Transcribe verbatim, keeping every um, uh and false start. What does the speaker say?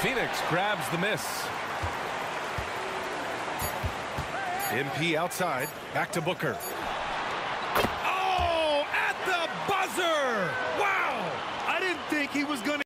Phoenix grabs the miss. M P outside. Back to Booker. Oh, at the buzzer! Wow! I didn't think he was going to